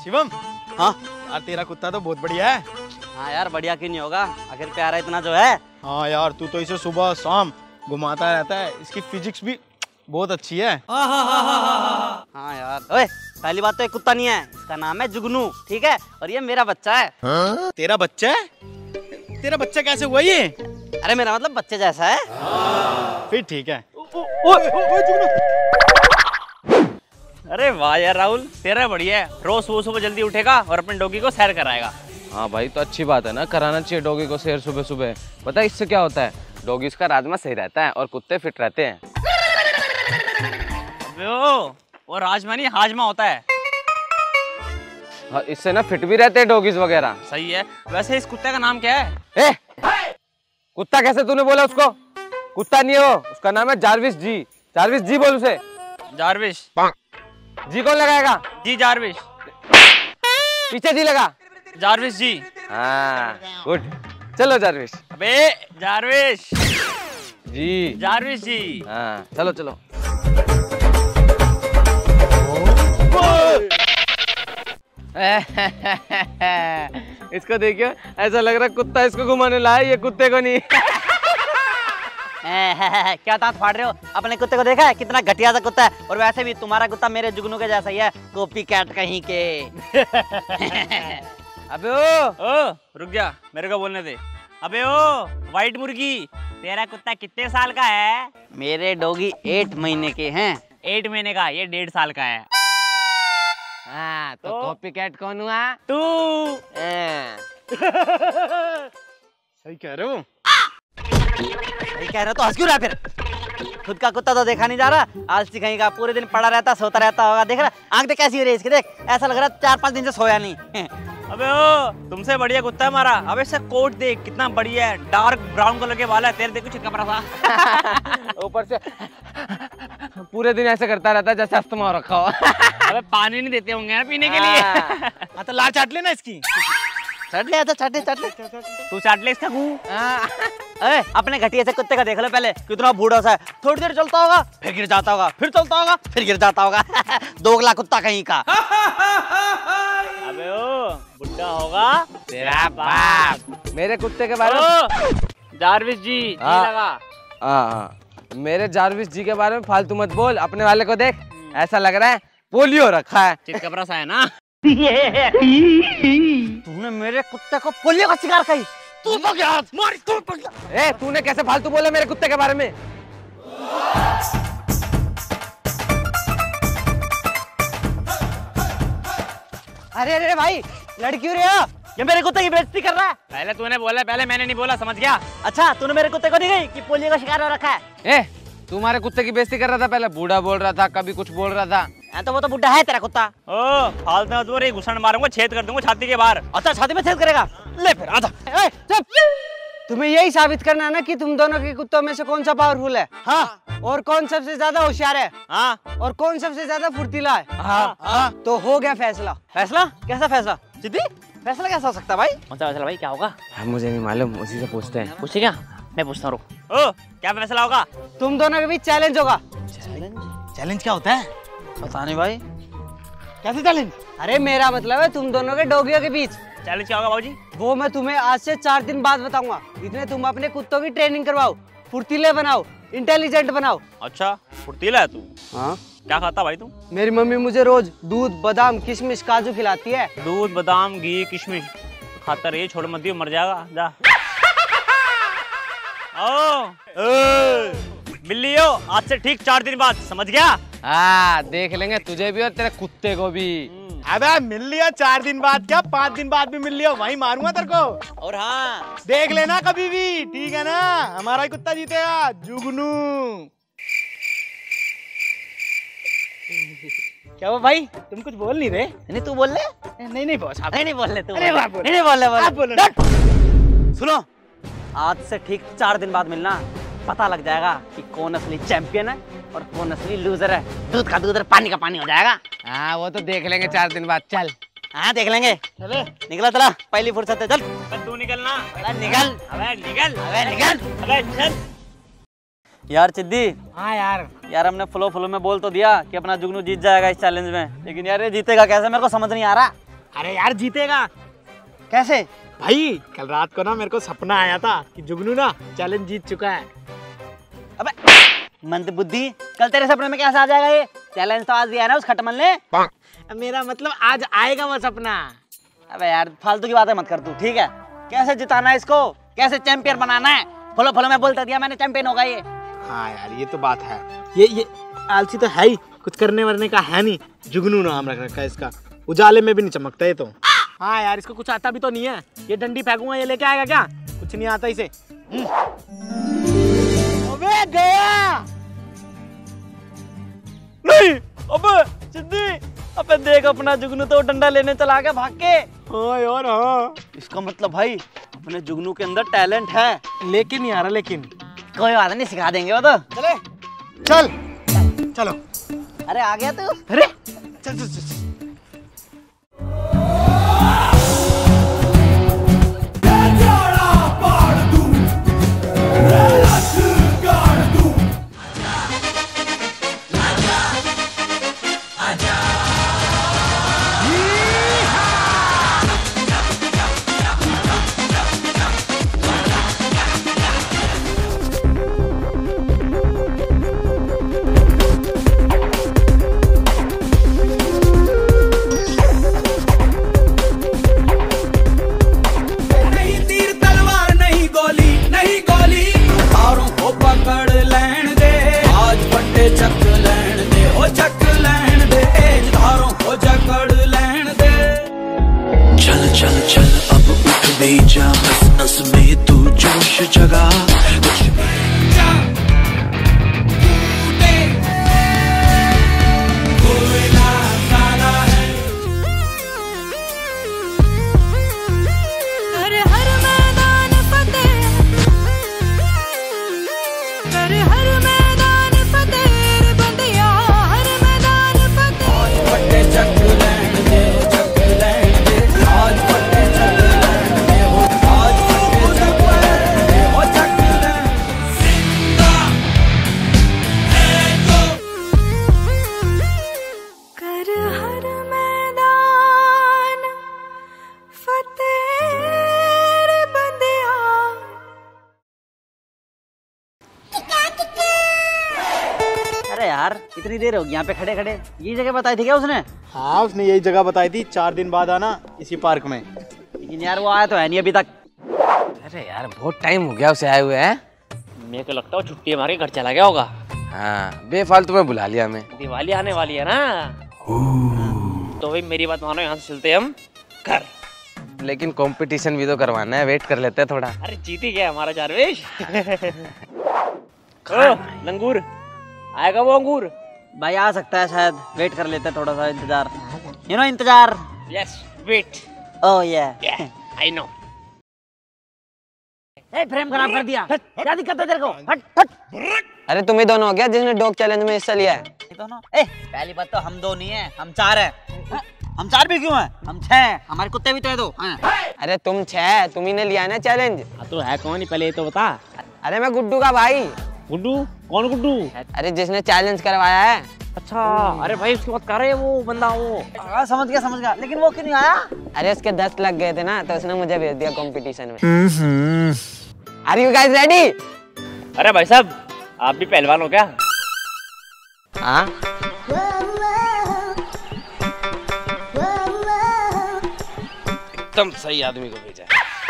शिवम। हाँ यार तेरा कुत्ता तो बहुत बढ़िया है। हाँ यार, बढ़िया क्यों नहीं होगा, आखिर प्यारा इतना जो है। हाँ यार, तू तो इसे सुबह शाम घुमाता रहता है, इसकी फिजिक्स भी बहुत अच्छी है। हाँ यार, ओए पहली बात तो ये कुत्ता नहीं है, इसका नाम है जुगनू, ठीक है, और ये मेरा बच्चा है। हाँ? तेरा बच्चा है? तेरा बच्चा कैसे हुआ ये? अरे मेरा मतलब बच्चे जैसा है। फिर ठीक है। अरे वाह यार राहुल, तेरा बढ़िया है। रोज सुबह सुबह जल्दी उठेगा और अपने डॉगी को सैर कराएगा। हाँ भाई, तो अच्छी बात है ना, कराना चाहिए डॉगी को सैर सुबह सुबह। पता है इससे क्या होता है? डॉगीज का राजमा सही रहता है और कुत्ते फिट रहते हैं। अबे वो राजमा नहीं, हाजमा होता है। हाँ, इससे ना फिट भी रहते हैं डॉगीज वगैरह। सही है। वैसे इस कुत्ते का नाम क्या है? कुत्ता कैसे तूने बोला उसको? कुत्ता नहीं है वो, उसका नाम है जारविस जी। जारविस जी बोल उसे। जारविस। जी कौन लगाएगा? जी जारविस। पीछे जी लगा। जारविस जी। हाँ गुड, चलो जारविस। अबे जारविस जी। जारविस जी। हाँ चलो चलो। इसको देखियो, ऐसा लग रहा है कुत्ता इसको घुमाने लाया, ये कुत्ते को नहीं। क्या दांत फाड़ रहे हो? अपने कुत्ते को देखा है कितना घटिया सा कुत्ता है, और वैसे भी तुम्हारा कुत्ता मेरे जुगनू के जैसा ही है, कॉपी कैट कहीं के। अबे ओ रुक जा, मेरे को बोलने दे। अबे ओ व्हाइट मुर्गी, तेरा कुत्ता कितने साल का है? मेरे डॉगी 8 महीने के हैं। 8 महीने का, ये 1.5 साल का है। हाँ, तो कॉपी कैट कौन हुआ? तू। सही कह रहे हो। सही कह रहे हो तो हंस क्यों रहा फिर? खुद का कुत्ता तो देखा नहीं जा रहा, आलसी कहीं का, पूरे दिन पड़ा रहता सोता रहता होगा। देख रहा आंख देख कैसी हो रही है इसकी, देख ऐसा लग रहा है 4-5 दिन से सोया नहीं। अबे ओ तुमसे बढ़िया कुत्ता है हमारा। अबे इसका कोट देख कितना बढ़िया है, डार्क ब्राउन कलर के वाला है, तेरे देखो चिपका पड़ा था। ऊपर से पूरे दिन ऐसे करता रहता है जैसे अस्थमा हो रखा हो। अबे पानी नहीं देते होंगे ना पीने के लिए। हाँ तो लार चाट लेना इसकी। चट ले, चट ले। तू चाट ले इसका मुंह। अरे अपने घटिया से कुत्ते का देख लो पहले, कितना बूढ़ा सा है। थोड़ी देर चलता होगा फिर गिर जाता होगा, फिर चलता होगा फिर गिर जाता होगा। दोगला कुत्ता कहीं का। अबे ओ बुड्ढा होगा तेरा बाप। मेरे कुत्ते के बारे में जारविस जी लगा। हाँ, मेरे जारविस जी के बारे में फालतू मत बोल। अपने वाले को देख, ऐसा लग रहा है पोलियो रखा है। चितकबरा सा है ना। तूने मेरे कुत्ते को पोलियो का शिकार कही? तू तो क्या मारी तू तो क्या? तूने कैसे फालतू बोला मेरे कुत्ते के बारे में? अरे भाई लड़ क्यों रहे हो? ये मेरे कुत्ते की बेइज्जती कर रहा है। पहले तूने बोला, पहले मैंने नहीं बोला, समझ गया? अच्छा तूने मेरे कुत्ते को नहीं गई कि पोलियो का शिकार हो रखा है? तुम्हारे कुत्ते की बेइज्जती कर रहा था, पहले बूढ़ा बोल रहा था, कभी कुछ बोल रहा था। तो वो तो बुड्ढा है तेरा कुत्ता। ओ फालतू मत बोल, घुसन मारूंगा, छेद कर दूंगा छाती के बाहर। अच्छा छाती में छेद करेगा? ले फिर आधा। चुप। तुम्हें यही साबित करना है ना कि तुम दोनों के कुत्तों में से कौन सा पावरफुल है। हाँ। और कौन सबसे ज्यादा होशियार है। हाँ। और कौन सबसे ज्यादा फुर्तीला है। हाँ। तो हो गया फैसला। फैसला? कैसा फैसला? जिद्दी फैसला कैसा हो सकता है भाई? कौन सा फैसला भाई, क्या होगा? मुझे नहीं मालूम, उसी से पूछते हैं। पूछे क्या? मैं पूछता हूँ। ओ क्या फैसला होगा? तुम दोनों के बीच चैलेंज होगा। चैलेंज क्या होता है? पता नहीं भाई। कैसे चैलेंज? अरे मेरा मतलब है तुम दोनों के डॉगियों के बीच। चैलेंज क्या होगा बाबूजी? वो मैं तुम्हें आज से 4 दिन बाद बताऊंगा। इतने तुम अपने कुत्तों की ट्रेनिंग करवाओ, फुर्तीले बनाओ, इंटेलिजेंट बनाओ। अच्छा फुर्तीला है तू? हाँ। क्या खाता भाई तू? मेरी मम्मी मुझे रोज दूध, बादाम, किशमिश, काजू खिलाती है। दूध, बादाम, घी, किशमिश खाता रही, छोड़ मत दियो, मर जाएगा जा। बिल्ली हो, आज से ठीक 4 दिन बाद, समझ गया? हाँ देख लेंगे तुझे भी और तेरे कुत्ते को भी। अबे मिल लिया 4 दिन बाद क्या, 5 दिन बाद भी मिल लिया, वहीं मारूंगा तेरे को। और हाँ देख लेना कभी भी, ठीक है ना? हमारा ही कुत्ता जीतेगा, जुगनू। क्या हुआ भाई, तुम कुछ बोल नहीं रहे? नहीं तू बोल ले। नहीं बॉस आप। नहीं बोल ले तू। अरे वाह, बोल। नहीं बोल ले, आप बोलो ना। सुनो, आज से ठीक 4 दिन बाद मिलना, पता लग जाएगा कि कौन असली चैंपियन है और कौन असली लूजर है। दूध का दूध और पानी का पानी हो जाएगा। हाँ वो तो देख लेंगे 4 दिन बाद। चल। हाँ देख लेंगे। चले निकला चला, पहली फुर्सत है, चल। तू निकलना। निकल। अबे निकल। अबे निकल। अबे चल। यार चिद्दी। हाँ यार हमने फ्लो में बोल तो दिया कि अपना जुगनू जीत जाएगा इस चैलेंज में, लेकिन यार ये जीतेगा कैसे, मेरे को समझ नहीं आ रहा। अरे यार जीतेगा। कैसे? भाई कल रात को ना मेरे को सपना आया था कि जुगनू ना चैलेंज जीत चुका है। अबे मंदबुद्धि, कल तेरे सपने में कैसे आ जाएगा ये? चैलेंज तो आज दिया है ना उस खटमल ने। मेरा मतलब आज आएगा वो सपना। अबे यार फालतू की बातें मत कर तू, ठीक है? कैसे जिताना है इसको, कैसे चैंपियन बनाना है? फॉलो फॉलो में बोलता दिया मैंने, चैंपियन होगा ये। हाँ यार ये तो बात है। ये आलसी तो है ही, कुछ करने वरने का है नहीं। जुगनू नाम रख रखा है इसका, उजाले में भी नहीं चमकता ये तो। हाँ यार इसको कुछ आता भी तो नहीं है। ये डंडी फेंकूंगा ये लेके आएगा क्या? कुछ नहीं आता इसे। अबे गया नहीं। अबे सिद्धि, अबे देख अपना जुगनू तो डंडा लेने चला गया भाग के। हाँ यार हाँ। इसका मतलब भाई अपने जुगनू के अंदर टैलेंट है। लेकिन नहीं आ रहा। लेकिन कोई बात नहीं, सिखा देंगे वो तो। चले चल चलो। अरे आ गया तू? अरे चल चल चल। चल चल अब उठ भी जा, नस नस में तू जोश जगा। कुछ जा कोयला काला है। हर हर मैदान फतेह, हर मैदान फतेह बंदिया, हर मैदान फतेह। पट्टे चक लैंड दे, चक लैंड दे, आज पट्टे चक लैंड दे, आज पट्टे चक लैंड दे, ओ चक लैंड। जिंदा है तो कर हर मैदान फतेह बंदिया। अरे यार इतनी देर होगी यहाँ पे खड़े खड़े, ये जगह बताई थी क्या उसने? हाँ उसने यही जगह बताई थी, 4 दिन बाद आना इसी पार्क में। लेकिन यार वो आया तो है नहीं अभी तक। अरे यार बहुत टाइम हो गया उसे आए हुए हैं। मेरे को लगता है छुट्टी मार के घर चला गया होगा। हाँ बेफालतू में बुला लिया हमें। दिवाली आने वाली है ना, तो भाई मेरी बात मानो, यहाँ से चलते हैं हम घर। लेकिन कंपटीशन भी तो करवाना है, वेट कर लेते हैं थोड़ा। अरे जीती गया हमारा चारवेश। ओ लंगूर, आएगा वो अंगूर? भाई आ सकता है शायद, वेट कर लेते हैं थोड़ा सा, इंतजार। यू नो इंतजार। Yes wait. ओह ये आई नो। फ्रेम खराब कर दिया। क्या दिक्कत है तेरे को? हट हट। अरे तुम ही दोनों हो गया जिसने डॉग चैलेंज में हिस्सा लिया है? ये दोनों पहली बात तो हम 2 नहीं है, हम 4 हैं। हम 4 भी क्यों हैं? हम 6 हैं, हमारे कुत्ते भी तो है 2। अरे तुम 6, तुम ही ने लिया ना चैलेंज। तो है कौन ही पहले ये तो बता। अरे मैं गुड्डू का भाई। गुड्डू? कौन गुड्डू? अरे जिसने चैलेंज करवाया है। अच्छा, अरे भाई उसकी बात कर रहे हैं, वो बंदा वो। हाँ समझ गया। लेकिन वो क्यों नहीं आया? अरे उसके 10 लग गए थे ना, तो उसने मुझे भेज दिया कंपटीशन में। Are you guys ready? अरे भाई साहब आप भी पहलवान हो क्या? हाँ। एकदम सही आदमी को भेजा।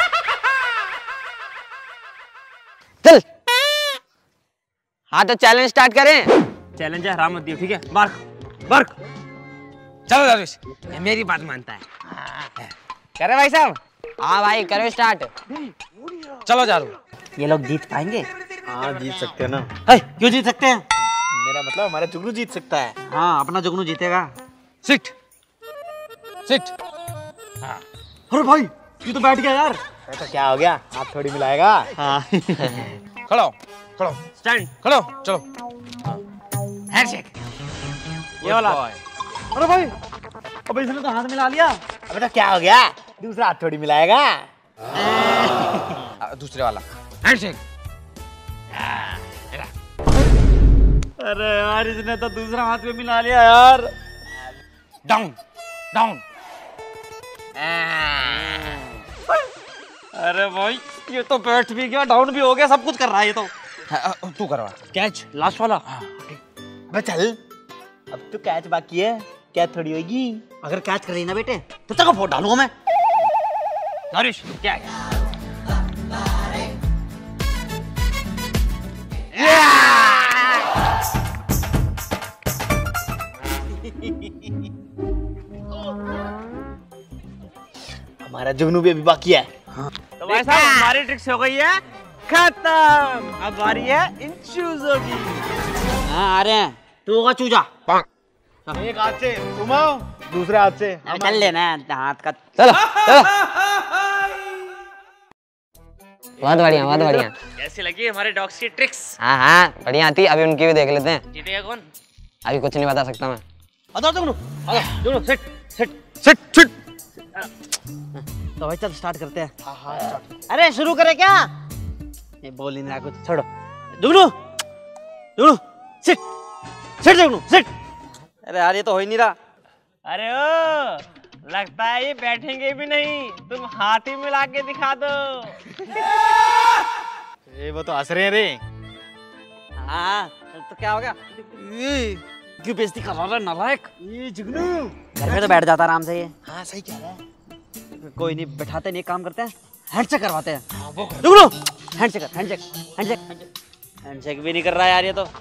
चल हाँ तो चैलेंज स्टार्ट करें। चैलेंज है, राम मत दियो, ठीक है? बार्क। चलो दरवेश, मेरी बात मानता है। करे भाई साहब? हाँ भाई करो स्टार्ट। चलो जारू। ये लोग जीत पाएंगे? हाँ जीत सकते हैं ना। क्यों जीत सकते हैं? मेरा मतलब हमारा जुगनू जीत सकता है। हाँ अपना जुगनू जीतेगा। Sit sit. अरे भाई ये तो बैठ गया यार। ऐसा क्या हो गया? हाथ थोड़ी मिलाएगा। हाँ। खड़ो खड़ो स्टैंड। खड़ो चलो। हैंडशेक। ये वाला। अरे भाई अबे इसने तो हाथ मिला लिया। अबे तो क्या हो गया? दूसरा हाथ थोड़ी मिलाएगा। दूसरे वाला हैंडशेक। अरे यार इसने तो दूसरा हाथ में मिला लिया यार। Down down. अरे भाई ये तो बैठ भी गया, डाउन भी हो गया, सब कुछ कर रहा है ये तो। तू करवा कैच लास्ट वाला। अबे चल, अब तो कैच बाकी है, कैच थोड़ी होगी। अगर कैच कर रही ना बेटे तो तेरे को वोट डालूंगा मैं। नरिश क्या है? हमारा जुगनू भी अभी बाकी है। तो भाई साहब हमारी ट्रिक्स हो गई है खत्म, अब बारी है इन चूजों की। हाँ आ रहे हैं, तू होगा चूजा। एक हाथ से तुम आओ, दूसरे हाथ से अरे चल लेना हाथ का। चलो चलो। बहुत बढ़िया बहुत बढ़िया। कैसी लगी हमारे डॉग्स की ट्रिक्स? हाँ हाँ बढ़िया आती। अभी उनकी भी देख लेते हैं। जीतेगा कौन? अभी कुछ नहीं बता सकता मैं। अदर जुगनू, जुगनू सिट सिट सिट सिट। तो भाई चल स्टार्ट करते हैं। अरे शुरू करें क्या? ये बोल नहीं रहा कुछ, छोड़ो। जुगनू जुगनू सिट सिट जुगनू सिट। अरे यार ये तो हो ही नहीं रहा। अरे ओ, लगता है ये बैठेंगे भी नहीं, तुम हाथ ही मिला के दिखा दो। ये वो तो हंस रहे हैं रे। हाँ तो क्या हो गया? क्यों बेइज्जती कर रहा है नालायक? ये जुगनू घर पे तो बैठ जाता आराम से ये। हाँ सही कह रहा है। कोई नहीं बैठाते नहीं, काम करते हैं, हैंडशेक करवाते हैं। जुगनू हैंडशेक कर, हैंडशेक हैंडशेक हैंडशेक भी नहीं कर रहा यार ये तो।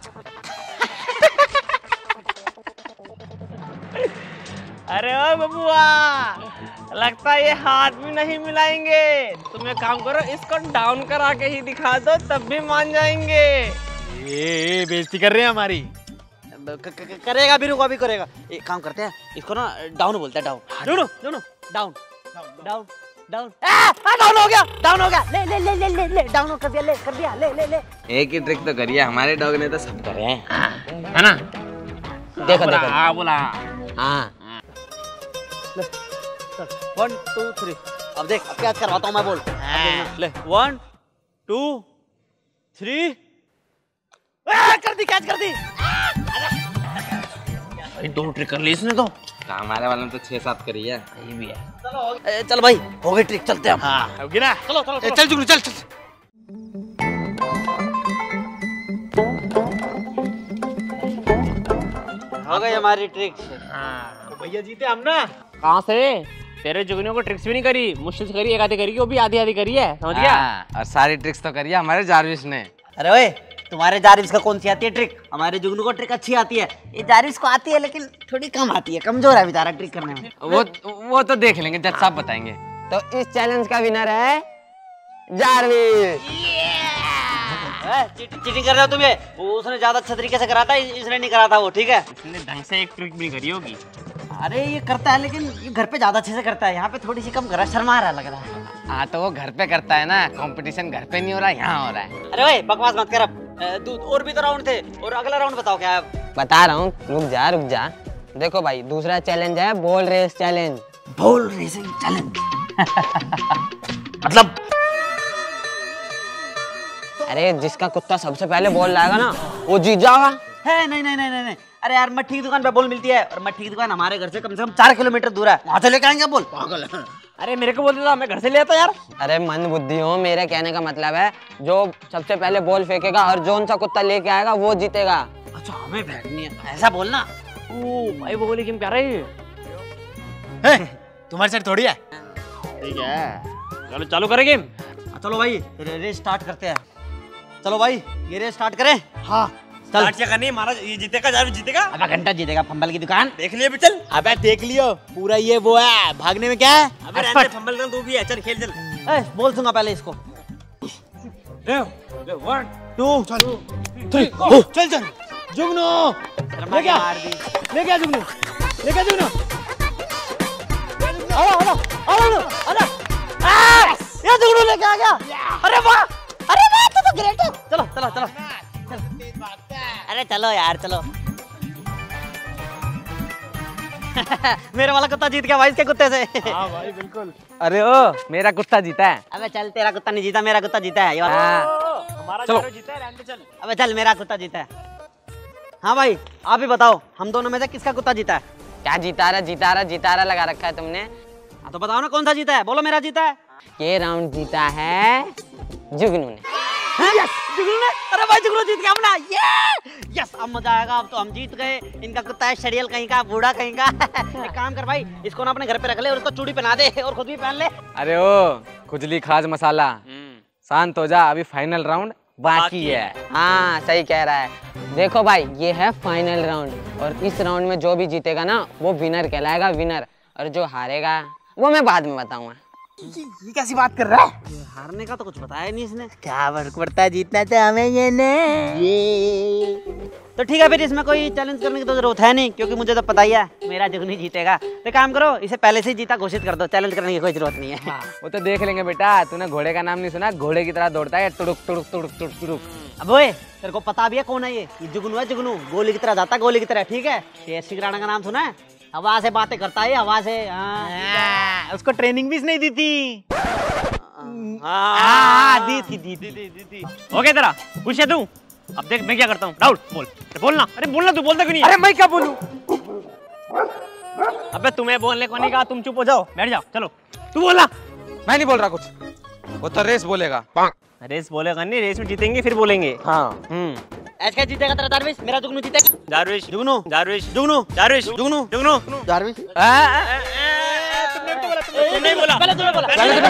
अरे ओ बबुआ, लगता है ये हाथ भी नहीं मिलाएंगे। तुम एक काम करो, इसको डाउन करा के ही दिखा दो, तब भी मान जाएंगे। ये बेइज्जती कर रहे हैं हमारी। करेगा भी, रुको अभी करेगा। एक काम करते हैं, इसको ना डाउन बोलते हैं, डाउन जुगनू जुगनू डाउन डाउन डाउन। डाउन हो गया, डाउन हो गया। ले ले ले ले ले ले डाउन कर दिया, ले कर दिया, ले ले ले। एक ही ट्रिक तो करिए, हमारे डॉग ने तो सब करे हैं। है ना? देखो देखो। हाँ बोला। हाँ 1 2 3। अब देख, अब कैच करवाता हूँ मैं, बोल। ले 1 2 3। कर दी, कैच कर दी। भाई 2 ट्रिक कर ली इसने तो। हमारे वालों ने तो 6-7 करी है। ये भी है। चल भाई हो गई ट्रिक, चलते हैं हम। हाँ होगी ना। चलो चलो चलो। चल जुगनू चल चल। हो गई हमारी ट्रिक। तो भैया जीते हम ना। कहाँ से? तेरे जुगनियों को ट्रिक्स भी नहीं करी, मुश्किल से करी, एक आधी करी, वो भी आधी आधी करी है, समझ गया? हाँ, और सारी ट्रिक्स तो करी है हमारे जारविस ने। अरे ओए, तुम्हारे जारिस का कौन सी आती है ट्रिक? हमारे जुगनू को ट्रिक अच्छी आती है। ये जारिस को आती है लेकिन थोड़ी कम आती है, कमजोर है बेचारा ट्रिक करने में। वो तो देख लेंगे, जज साहब बताएंगे। तो इस चैलेंज का विनर है जारविस। चीटिंग कर रहे हो तुम? ये वो उसने ज्यादा अच्छे तरीके से करा था, इसने नहीं करा था वो, ठीक है? इसने ढंग से एक ट्रिक भी करी होगी। अरे ये करता है लेकिन ये घर पे ज्यादा अच्छे से करता है, यहाँ पे थोड़ी सी कम कर रहा है, शर्मा रहा लग रहा है। हाँ तो वो घर पे करता है ना, कंपटीशन घर पे नहीं हो रहा, यहाँ हो रहा है। अरे भाई बकवास मत कर अब। दूध और भी तो राउंड थे, और अगला राउंड बताओ क्या है अब? बता रहा हूँ, रुक जा रुक जा। देखो भाई, दूसरा चैलेंज है ball race challenge. Ball racing challenge मतलब अरे जिसका कुत्ता सबसे पहले बॉल लाएगा ना, वो जीत जाएगा। है? नहीं नहीं नहीं नहीं नहीं। अरे यार मट्ठी की दुकान पे बॉल मिलती है, और मट्ठी की दुकान हमारे घर से कम 4 किलोमीटर दूर है, वहां से लेके आएंगे बॉल। पागल है। अरे मेरे को बोल देता, मैं घर से ले आता यार। अरे मंद बुद्धि हो, मेरे कहने का मतलब है जो सबसे पहले बॉल फेंकेगा और जोन सा कुत्ता लेके आएगा वो जीतेगा। अच्छा हमें फेंकनी है, ऐसा बोलना। ओ भाई वो बोली क्यों कह रही है? तुम्हारी साइड थोड़ी है। ठीक है, चलो चालू करें गेम। चलो भाई रेस स्टार्ट करते हैं। चलो भाई ये रेस स्टार्ट करें। हाँ चल। क्या करनी है? महाराज ये जीतेगा, जारविस जीतेगा। अब घंटा जीतेगा फंबल की दुकान। देख लिया भी, चल। अबे देख लियो, पूरा ये वो है, भागने में क्या है? अबे रहने दे, फंबल कर, तू भी है, चल खेल चल। बोल दूंगा पहले इसको। 1 2 3 चल चल जुगनू ले क्या मार दी। ले क्या जुगनू ले क्या जुगनू। ये जुगनू लेके आ गया। अरे वाह, अरे वाह, तो ग्रेट है। चलो चलो चलो अरे चलो यार चलो। मेरे वाला कुत्ता जीत गया भाई इसके कुत्ते से। हाँ भाई बिल्कुल। अरे ओ, मेरा कुत्ता जीता है। अबे चल, तेरा कुत्ता नहीं जीता, मेरा कुत्ता जीता है। हमारा चलो। जारविस जीता है, रहने दे, चल। अबे चल, मेरा कुत्ता जीता है। हाँ भाई आप ही बताओ, हम दोनों में से किसका कुत्ता जीता है? क्या जीतारा जीतारा जीतारा लगा रखा है तुमने? तो बताओ ना कौन सा जीता है, बोलो मेरा जीता है। ये राउंड जीता है जुगनू ने। यस जुगनू ने, अरे भाई जुगनू जीत गया अपना, ये यस अब मजा आएगा, अब तो हम जीत गए। इनका कुत्ता है शरियल कहीं का, बूढ़ा कहीं का। एक काम कर भाई, इसको ना अपने घर पे रख ले और उसको चूड़ी पहना दे और खुद भी पहन ले। अरे ओ खुजली खाज मसाला, शांत हो जा, अभी फाइनल राउंड बाकी है। हाँ सही कह रहा है। देखो भाई ये है फाइनल राउंड और इस राउंड में जो भी जीतेगा ना वो विनर कहलाएगा, विनर। और जो हारेगा वो मैं बाद में बताऊंगा। ये कैसी बात कर रहा है? हारने का तो कुछ बताया नहीं इसने। क्या फर्क पड़ता है, जीतना तो हमें ये तो ठीक है, फिर इसमें कोई चैलेंज करने की तो जरूरत है नहीं, क्योंकि मुझे तो पता ही है मेरा जुगनू जीतेगा। तो काम करो, इसे पहले से ही जीता घोषित कर दो, चैलेंज करने की कोई जरूरत नहीं है। वो तो देख लेंगे बेटा, तूने घोड़े का नाम नहीं सुना? घोड़े की तरह दौड़ता है, टुड़ुक टुड़ुक टुड़ुक टुड़ुक टुड़ुक। अब ओए तेरे को पता भी है कौन है ये जुगनू है, जुगनू गोली की तरह जाता है, गोली की तरह, ठीक है। शेर राणा का नाम सुना है? हवा से बातें करता है, हवा से। उसको ट्रेनिंग भी इसने दी थी। दी थी। हो गया तेरा, खुश है तू? अब देख मैं क्या करता हूँ। राहुल बोल, बोलना। अरे बोलना, तू बोलता क्यों नहीं? अरे मैं क्या बोलूं? अबे तुम्हें बोलने को नहीं कहा, तुम चुप हो जाओ, बैठ जाओ। चलो तू बोलना। मैं नहीं बोल रहा कुछ, वो तो रेस बोलेगा। रेस बोलेगा नहीं, रेस में जीतेंगे फिर बोलेंगे। हाँ ऐसा क्या जीतेगा तेरा दारविश? मेरा जुगनू जीतेगा। दारविश जुगनू, दारविश जुगनू, दारविश जुगनू, जुगनू। दारविश। तुमने नहीं बोला, पहले तूने बोला।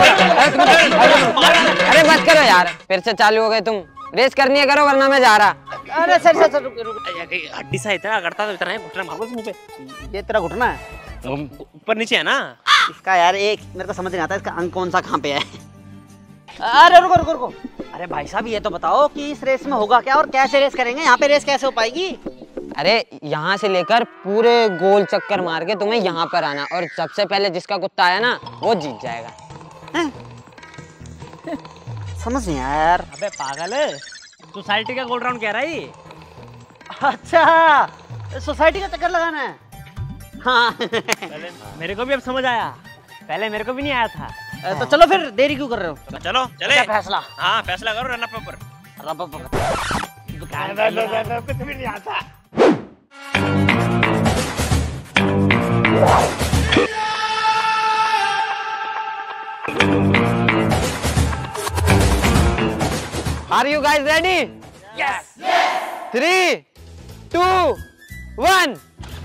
अरे बस करो यार, फिर से चालू हो गए तुम। रेस करनी है करो वरना मैं जा रहा। अरे सर रुक रुक। हड्डी सा इतना करता तो इतना है, घुटना मारो मुंह पे। ये तेरा घुटना है? ऊपर नीचे है ना इसका यार, एक मेरे को समझ नहीं आता इसका अंग कौन सा कहाँ पे है। अरे रुको रुको रुको, अरे भाई साहब ये तो बताओ कि इस रेस में होगा क्या और कैसे रेस करेंगे? यहाँ पे रेस कैसे हो पाएगी? अरे यहाँ से लेकर पूरे गोल चक्कर मार के तुम्हें यहाँ पर आना और सबसे पहले जिसका कुत्ता आया ना वो जीत जाएगा। समझ नहीं आया यार। अबे पागल है, सोसाइटी का गोल राउंड कह रहा है ये। अच्छा सोसाइटी का चक्कर लगाना है। हाँ पहले मेरे को भी अब समझ आया, पहले मेरे को भी नहीं आया था। तो चलो फिर देरी क्यों कर रहे हो? चलो चले। क्या फैसला? हाँ फैसला करो, रन अप ऊपर। कुछ भी नहीं आता। Are you guys ready? Yes. 3, 2, 1.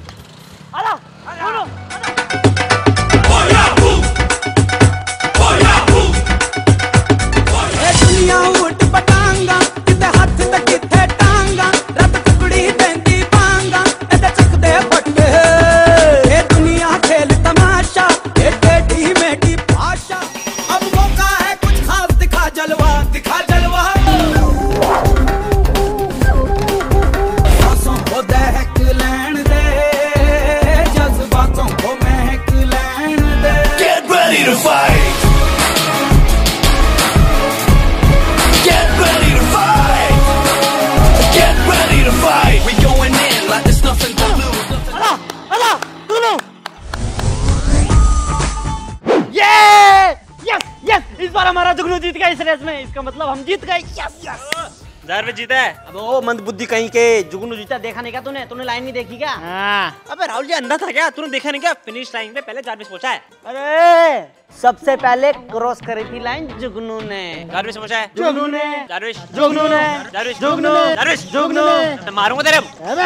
दुनिया उठ पटांगा किते हथ ते किथे टांगा रब टुकड़ी देंदी पांगा एदे चकदे फटे ए दुनिया खेल तमाशा ए टेढ़ी मेढ़ी भाषा अब मौका है कुछ खास दिखा जलवा सांसों को दहक लैन दे जज्बातों को महक लैन दे Get ready to fight We going in like there's nothing to lose. Yes yes, इस बार हमारा जुगनू जीत गया इस रेस में। इसका मतलब हम जीत गए। Yes yes. दारविश जीता है। अब ओ मंदबुद्धि कहीं के, जुगनू जीता। देखा नहीं क्या तूने लाइन नहीं देखी क्या? अबे राहुल जी अंधा था क्या? तूने देखा नहीं क्या? फिनिश लाइन पे पहले दारविश पहुंचा है। अरे सबसे पहले क्रॉस करी थी लाइन जुगनू ने। दारविश पहुंचा है। जुगनू ने, दारविश जुगनू ने, दारविश जुगनू, दारविश जुगनू। तो मारूंगा तेरे।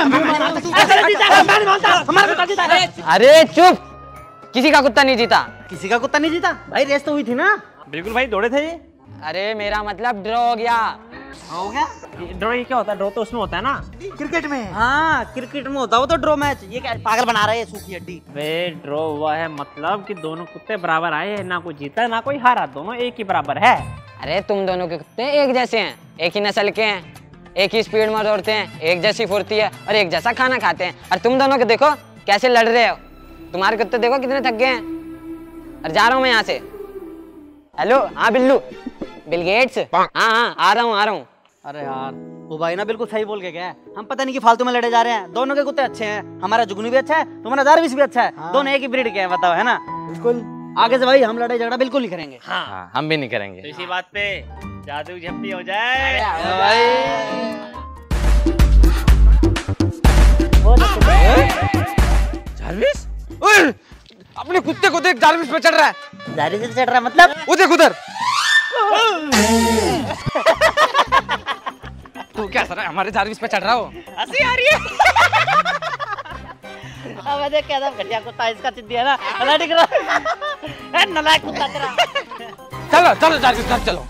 अरे चुप, किसी का कुत्ता नहीं जीता। किसी का कुत्ता नहीं जीता भाई, रेस तो हुई थी ना। बिल्कुल भाई, दौड़े थे ये। अरे मेरा मतलब ड्रॉ हो गया। हो गया? ड्रॉ ये क्या होता है? ड्रॉ तो उसमें होता है ना, क्रिकेट में। हाँ क्रिकेट में होता है वो तो ड्रॉ मैच। ये क्या पागल बना रहा है ये सूखी हड्डी। वे ड्रॉ हुआ है मतलब कि दोनों कुत्ते बराबर आए हैं, ना कोई जीता ना कोई हारा, दोनों एक ही बराबर है। अरे तुम दोनों के कुत्ते एक जैसे हैं, एक ही नस्ल के हैं, एक ही स्पीड में दौड़ते हैं, एक जैसी फुर्ती है और एक जैसा खाना खाते हैं। और तुम दोनों के देखो कैसे लड़ रहे हो। तुम्हारे कुत्ते देखो कितने थक गए हैं। और जा रहा हूँ मैं यहाँ से। हेलो, हाँ बिल्लू, बिल गेट्स। हाँ आ रहा हूँ। अरे यार वो भाई ना बिल्कुल सही बोल के गया है। हम पता नहीं कि फालतू में लड़े जा रहे हैं। दोनों के कुत्ते अच्छे हैं, हमारा जुगनू भी अच्छा है, तुम्हारा दारविश भी अच्छा है। हाँ। दोनों एक ही ब्रीड के हैं, बताओ, है ना? बिल्कुल। आगे से भाई हम लड़ाई झगड़ा बिल्कुल नहीं करेंगे। हाँ हम भी नहीं करेंगे। तो इसी बात पे जादू झप्पी हो जाए। दारविश, अपने कुत्ते को देख, जारविस पे चढ़ रहा है। जारी से चढ़ रहा है मतलब? वो देख उधर। तू क्या सर हमारे जारविस पे चढ़ रहा हो? हंसी आ रही है। अब देख क्या था, घटिया कुत्ता इसका चिद्दी है ना, अल्लाह दिख रहा। ए नलायक कुत्ता तेरा। चलो चलो जारविस घर चलो।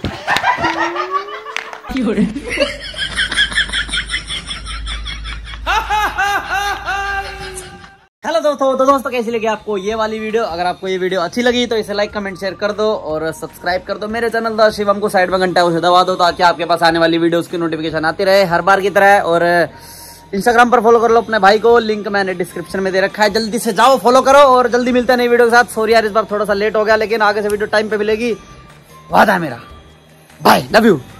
हेलो दोस्तों कैसी लगी आपको ये वाली वीडियो? अगर आपको ये वीडियो अच्छी लगी तो इसे लाइक कमेंट शेयर कर दो और सब्सक्राइब कर दो मेरे चैनल द शिवम को। साइड में घंटा उसे दबा दो ताकि आपके पास आने वाली वीडियोस की नोटिफिकेशन आती रहे हर बार की तरह। और इंस्टाग्राम पर फॉलो कर लो अपने भाई को, लिंक मैंने डिस्क्रिप्शन में दे रखा है, जल्दी से जाओ फॉलो करो। और जल्दी मिलते हैं नई वीडियो के साथ। सॉरी यार इस बार थोड़ा सा लेट हो गया, लेकिन आगे से वीडियो टाइम पे मिलेगी, वादा है मेरा। Bye, love you.